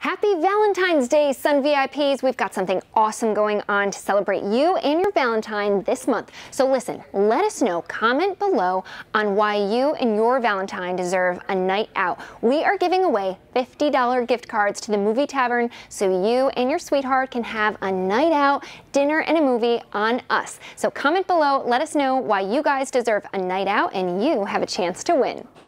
Happy Valentine's Day, Sun VIPs. We've got something awesome going on to celebrate you and your Valentine this month. So listen, let us know, comment below on why you and your Valentine deserve a night out. We are giving away $50 gift cards to the Movie Tavern so you and your sweetheart can have a night out, dinner and a movie on us. So comment below, let us know why you guys deserve a night out and you have a chance to win.